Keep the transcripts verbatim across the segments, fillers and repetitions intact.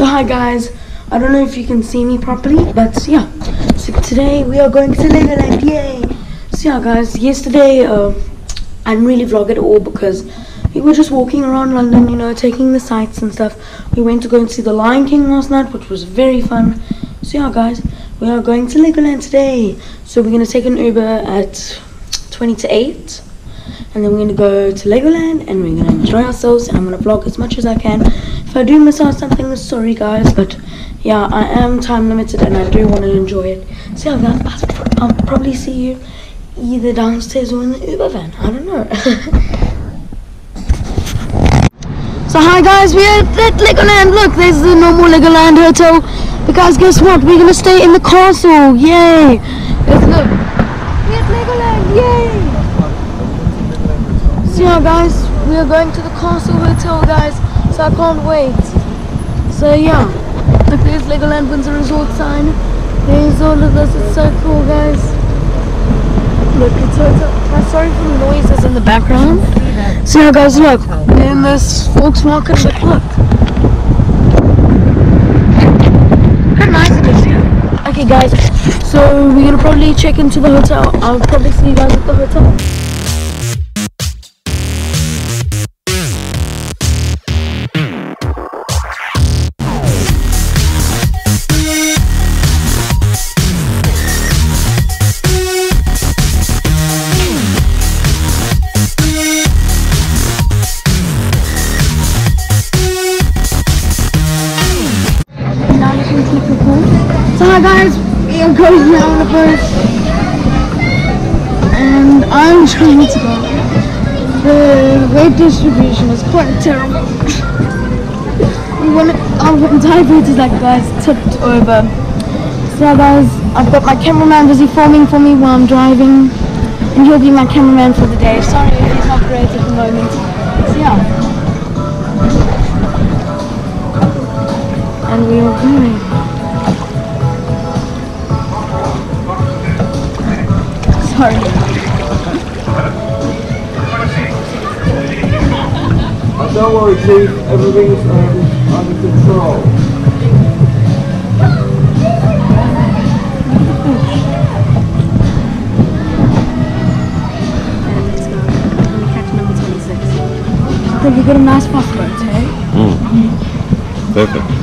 So hi guys, I don't know if you can see me properly, but yeah. So today we are going to LegoLand, yay! So yeah guys, yesterday uh, I didn't really vlog at all because we were just walking around London, you know, taking the sights and stuff. We went to go and see The Lion King last night, which was very fun. So yeah guys, we are going to LegoLand today. So we're going to take an Uber at twenty to eight. And then we're going to go to LegoLand and we're going to enjoy ourselves. And I'm going to vlog as much as I can. If I do miss out something, sorry guys. But yeah, I am time limited and I do want to enjoy it. So yeah guys, I'll probably see you either downstairs or in the Uber van. I don't know. So hi guys, we're at LegoLand. Look, there's the normal LegoLand hotel. But guys, guess what? We're going to stay in the castle. Yay. Let's look. We're at LegoLand. Yay. So yeah guys, we are going to the castle hotel guys, so I can't wait. So yeah, look, there's LegoLand Windsor Resort sign. There's all of this, it's so cool guys. Look, it's so, I'm sorry for the noises in the background. So yeah guys, look, we're in this Volkswagen, but look. How nice it is here. Okay guys, so we're gonna probably check into the hotel. I'll probably see you guys at the hotel. So hi guys, we are going now on the bus and I'm trying to go. The weight distribution is quite terrible. We want our entire boot is like guys tipped over. So guys, I've got my cameraman busy filming for me while I'm driving and he'll be my cameraman for the day. Sorry if he's not great at the moment. So yeah. And we are going. Sorry. Oh, don't worry, Chief. Everything's um, under control. Let's go. Let me catch number twenty-six. I think you got a nice passport, hey? Mm. Perfect.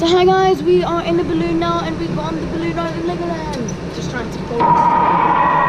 So hi guys, we are in the balloon now and we've gone the balloon ride in LegoLand. Just trying to focus.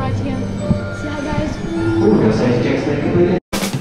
right here. See ya guys. Your safety checks been completed.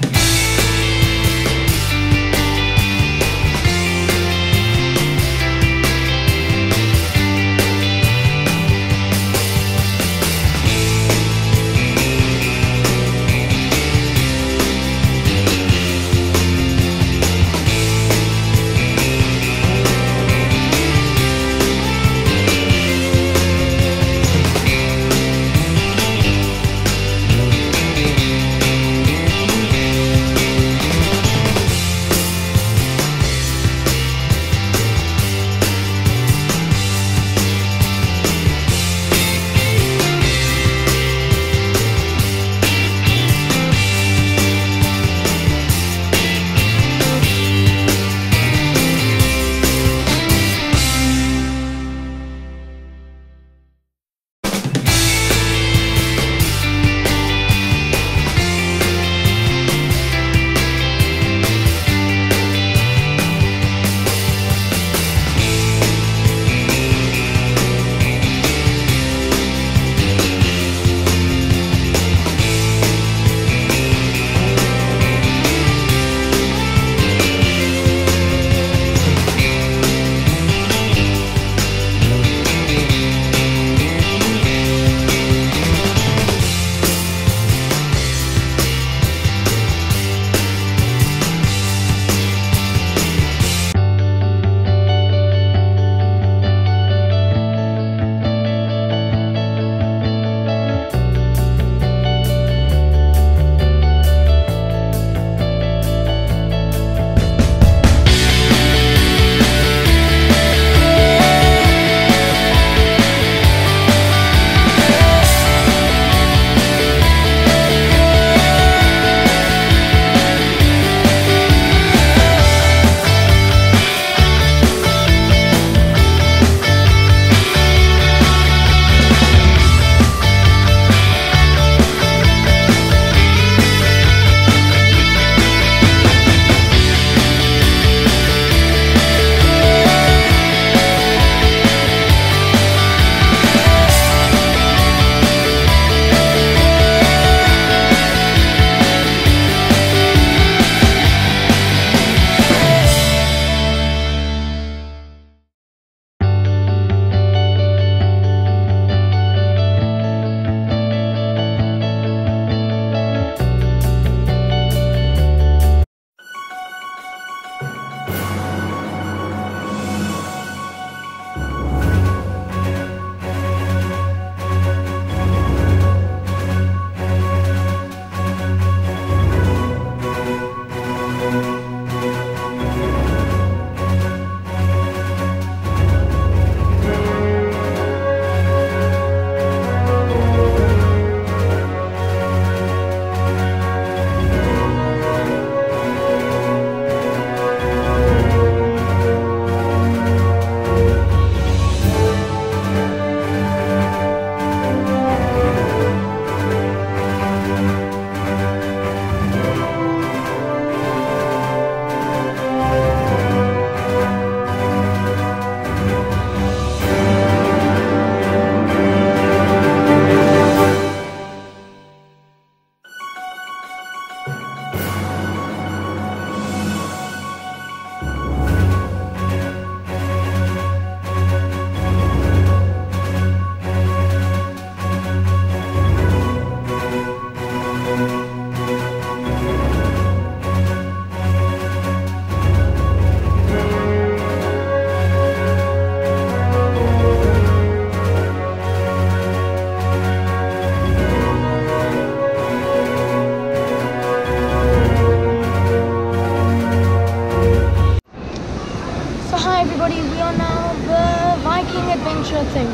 adventure thing.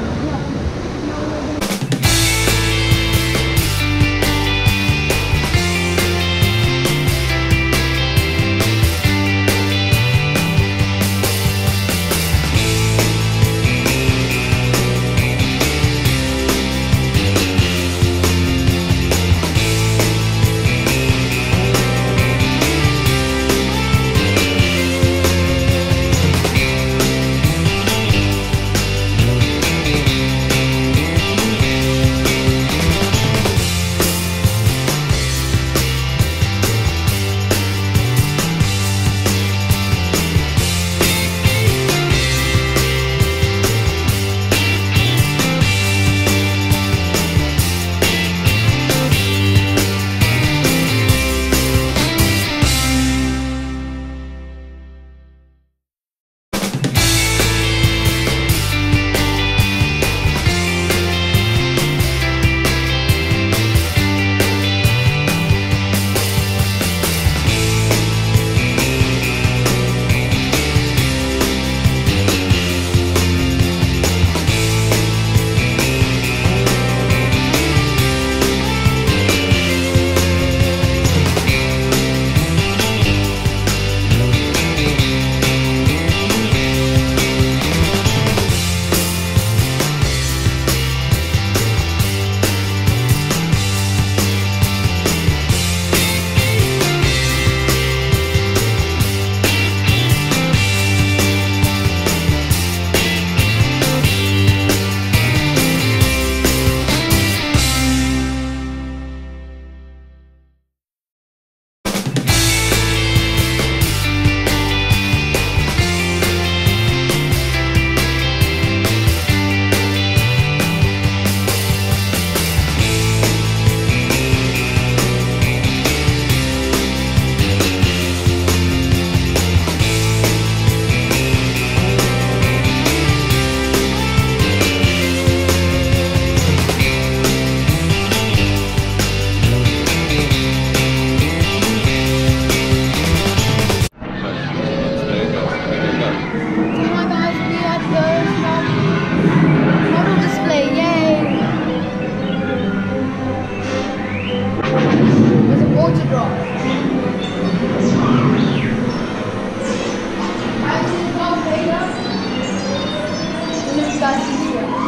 guys can see it.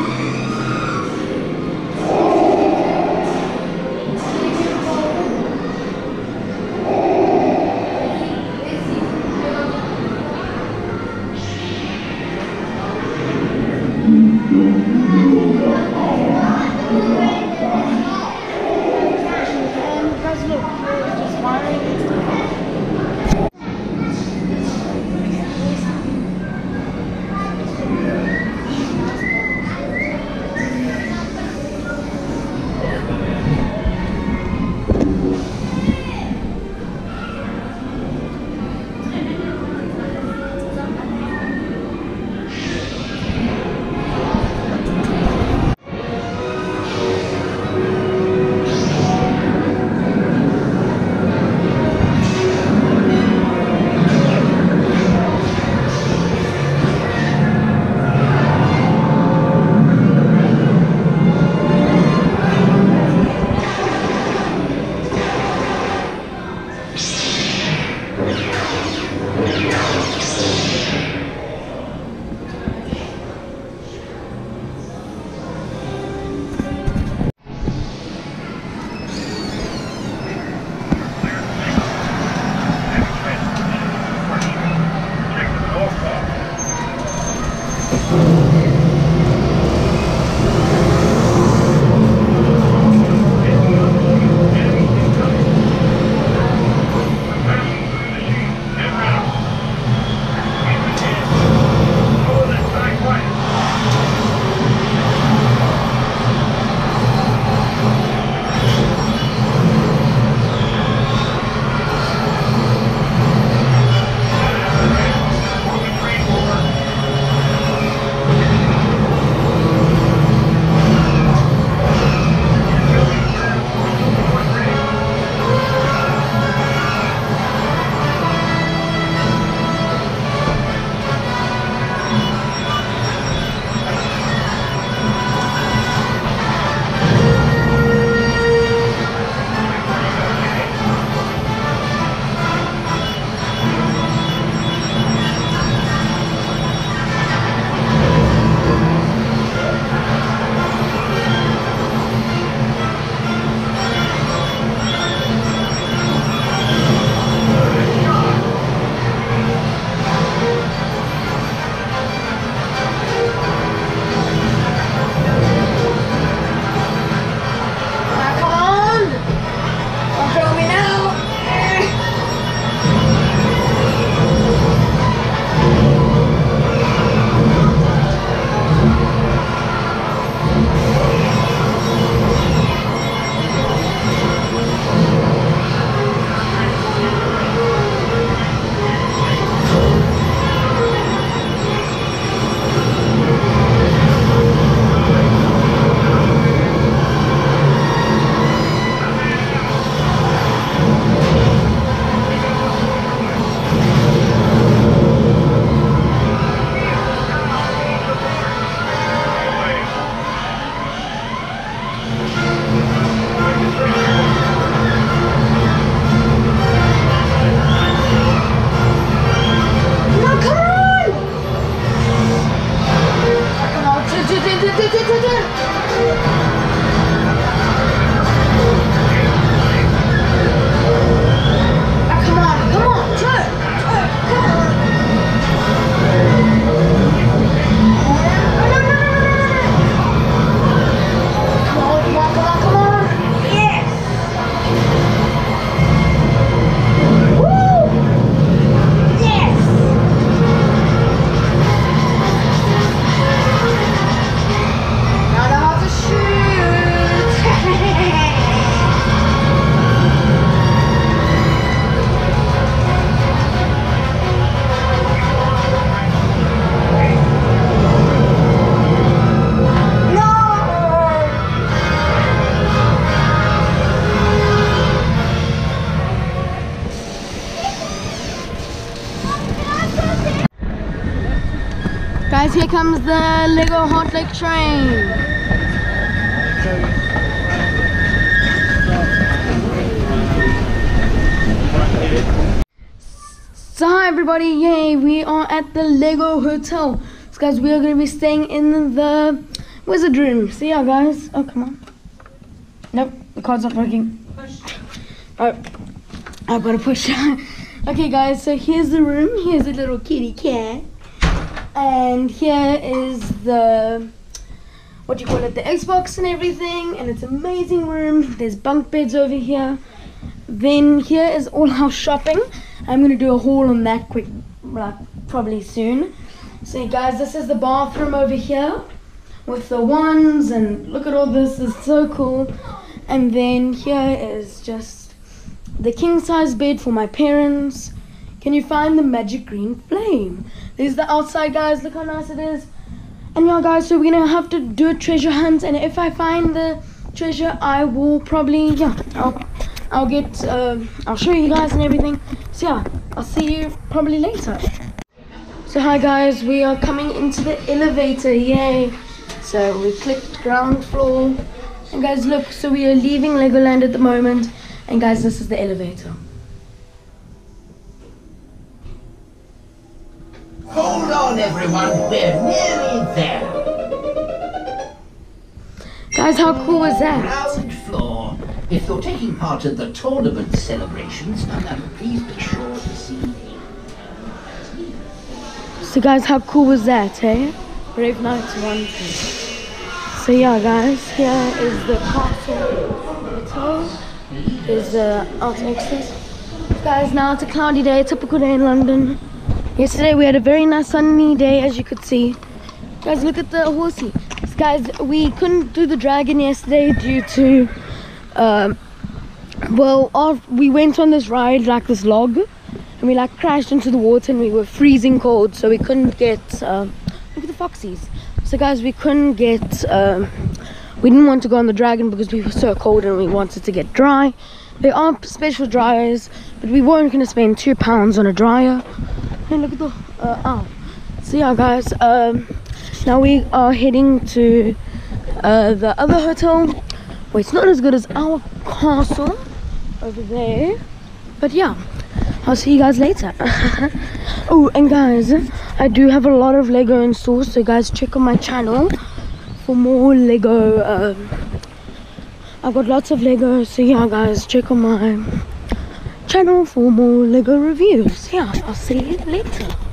Guys, here comes the Lego Hot Lake train. So hi everybody, yay, we are at the Lego Hotel. guys, we are going to be staying in the wizard room. So yeah, guys. Oh, come on. Nope, the card's not working. Oh, I've got to push. Okay, guys, so here's the room. Here's a little kitty cat. And here is the, what do you call it, the Xbox and everything. And it's an amazing room. There's bunk beds over here. Then here is all our shopping. I'm going to do a haul on that quick, like, probably soon. So guys, this is the bathroom over here with the wands, and look at all this, it's so cool. And then here is just the king size bed for my parents. Can you find the magic green flame? There's the outside, guys, look how nice it is. And yeah, guys, so we're gonna have to do a treasure hunt, and if I find the treasure, I will probably, yeah, I'll, I'll get, uh, I'll show you guys and everything. So yeah, I'll see you probably later. So hi guys, we are coming into the elevator, yay. So we clicked ground floor. And guys, look, so we are leaving LegoLand at the moment. And guys, this is the elevator. Hold on everyone, we're nearly there. Guys, how cool was that? Ground floor. If you're taking part in the tournament celebrations, please be sure to see me. So guys, how cool was that, eh? Brave Knights one, two. So yeah, guys, here is the castle hotel. There's the out exit. Guys, now it's a cloudy day, a typical day in London. Yesterday we had a very nice sunny day, as you could see. Guys, look at the horsey. So guys, we couldn't do the dragon yesterday due to, um, well, our, we went on this ride, like this log. And we like crashed into the water and we were freezing cold, so we couldn't get, um, look at the foxies. So guys, we couldn't get, um, we didn't want to go on the dragon because we were so cold and we wanted to get dry. There are special dryers, but we weren't going to spend two pounds on a dryer. And look at the, uh, oh. So yeah guys, um, now we are heading to uh, the other hotel. Well, it's not as good as our castle over there, but yeah. I'll see you guys later. Oh, and guys, I do have a lot of Lego in store, so guys, check on my channel for more Lego. Um, I've got lots of Lego, so yeah, guys, check on my channel for more Lego reviews. Yeah, I'll see you later.